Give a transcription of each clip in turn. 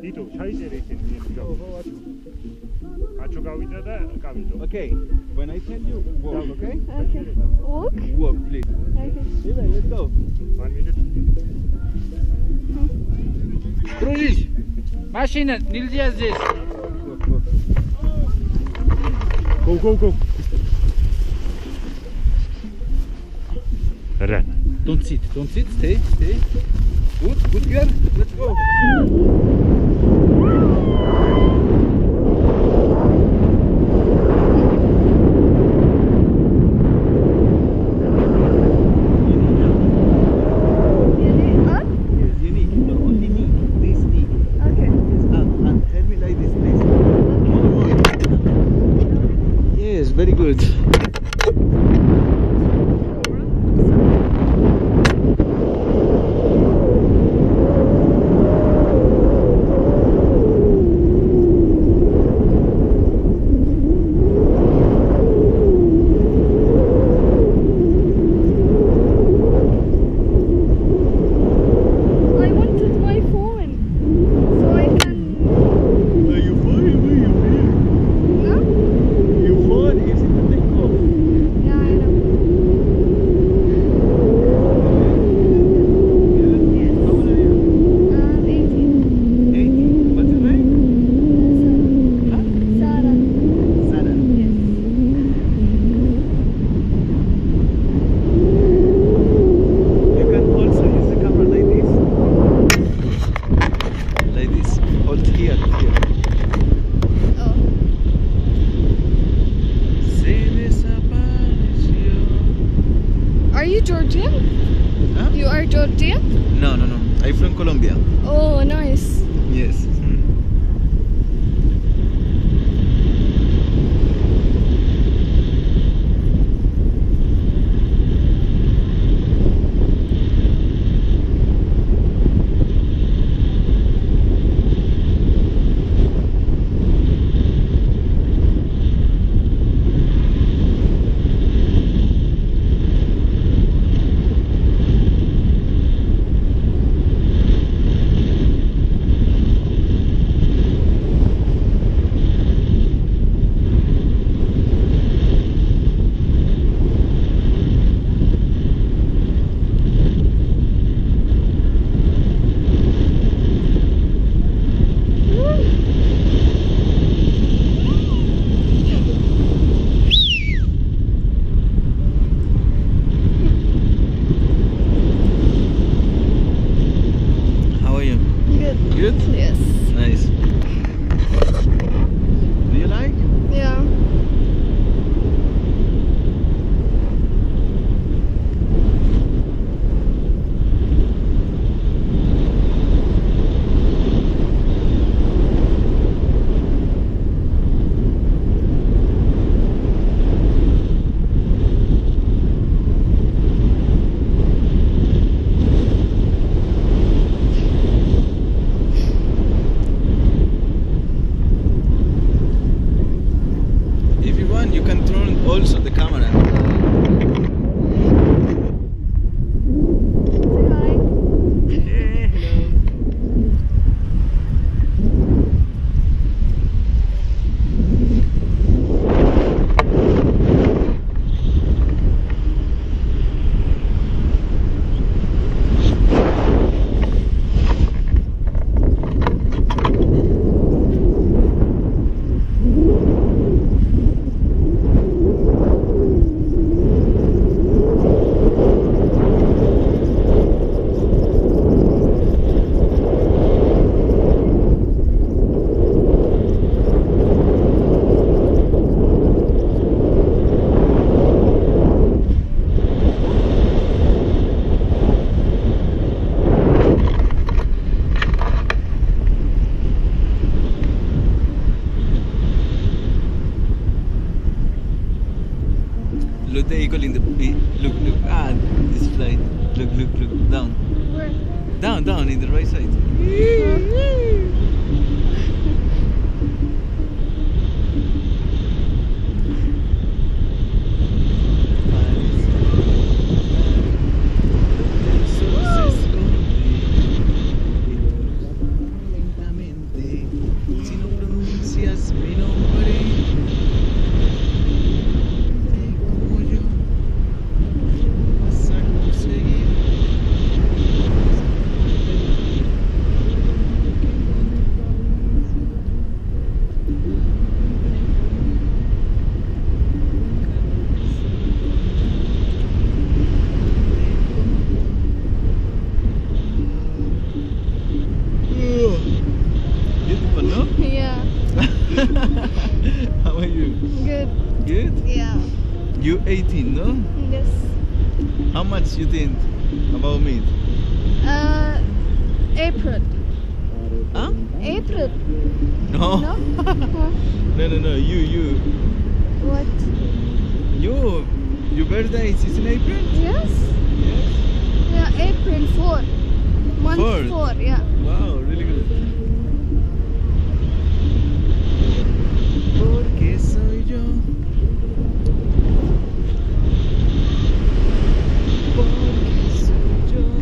იტო, ჩაიწერე ისინი მიემგზავრე. კაჩო გავიდა და კავიდო. Okay, when I tell you walk, okay? Okay. Walk? Walk, please. Okay. Eva, let's go. 1 minute. Дружище, машина, нельзя здесь. Walk, walk. Go, go, go. Run. Don't sit, stay. Good girl. Let's go. Yes, you need. No, only knee. This knee. Okay. Yes, up. And tell me like this, please. Yes, very good. I wanted my phone so I can. You fall, you feel. No? You fall, easy to take off. Yeah, I know. Good. Yes. How old are you? 18. 18. What's your name? Sarah. Sarah. Yes. You can also use the camera like this. Like this. Hold here. Oh. Se desapareció. Are you Georgian? Huh? You are Georgian? No. I'm from Colombia. Oh, nice. Yes. How are you? Good. Good? Yes. Nice. Do you like? Yeah. If you want, you can turn also the camera. Say hi. Look the eagle in the look. Ah, this flight. Look. Down. Where? Down in the right side. Lentamente You 18, no? Yes. How much you think about me? April. Huh? April. No. No? Huh? No. You. What? Your birthday is in April? Yes? Yes. Yeah, April 4. Month 4th? 4, yeah. Wow, really good. Porque soy yo. Porque soy yo.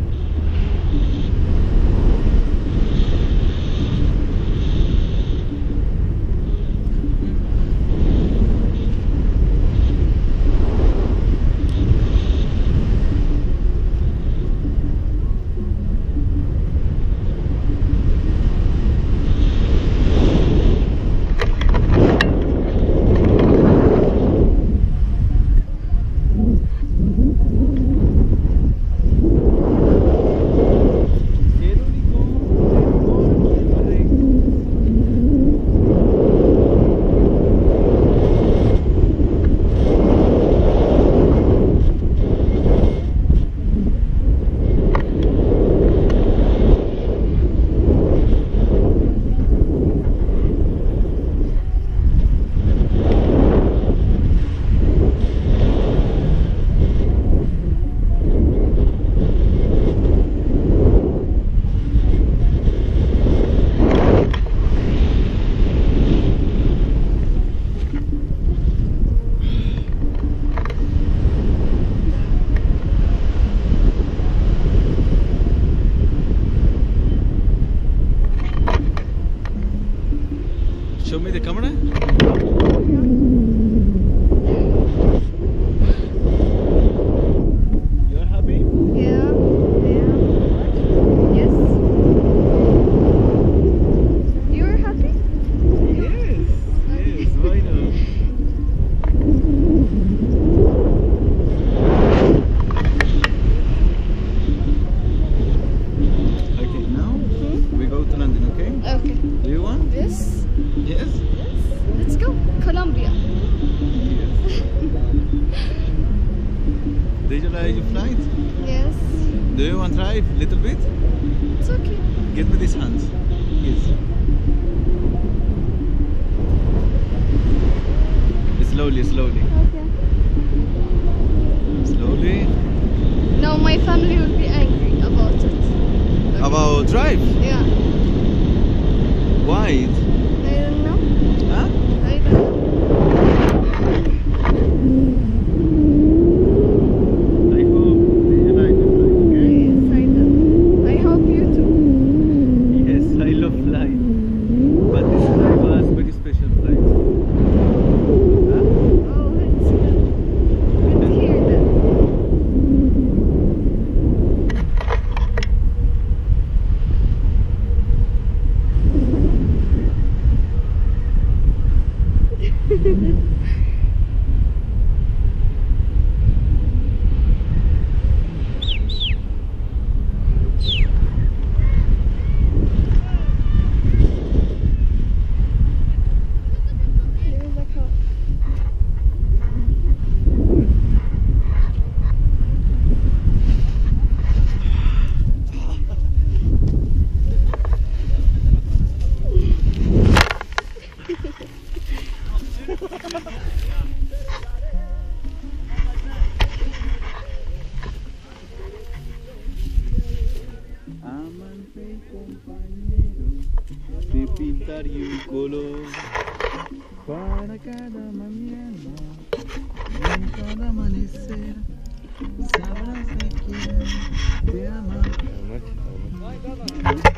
Show me the camera. You're happy? Yeah. Yes. You're happy? Yes. Yes. Why not? Okay, now we go to London. Okay? Okay. Do you want? This? Yes. Let's go. Colombia. Did you like your flight? Yes. Do you want to drive a little bit? It's okay. Give me these hands. Yes. Slowly. Okay. Slowly. No, my family will be angry about it. Okay. About drive? Yeah. Why? I don't know. Huh? I don't know. I hope you like the flight, okay? Yes, I do. I hope you too. Yes, I love flight. But this flight was very special flight. Huh? Oh, it's good. Good to hear that. There's a car. Amante y compañero de pintar y un color para cada mañana y cada amanecer sabrás de quién te ama.